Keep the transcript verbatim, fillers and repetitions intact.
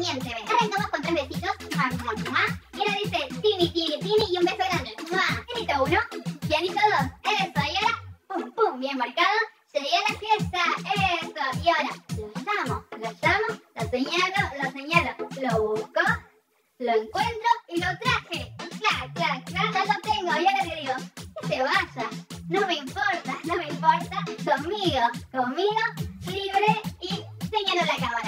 miénteme. Arrancamos con tres besitos. Mua, mua, mua. Y ahora dice tini, tini, tini y un beso grande. Mua. Pianito uno, pianito dos. Eso, y ahora pum, pum, bien marcado. Llegué a la fiesta. Eso. Y ahora lo llamo, lo llamo, lo señalo, lo señalo. Lo busco, lo encuentro y lo traje. Clac, clac, clac. Ya lo tengo. Y ahora le digo, que se vaya. No me importa, no me importa. Conmigo, conmigo, libre y señalo la cámara.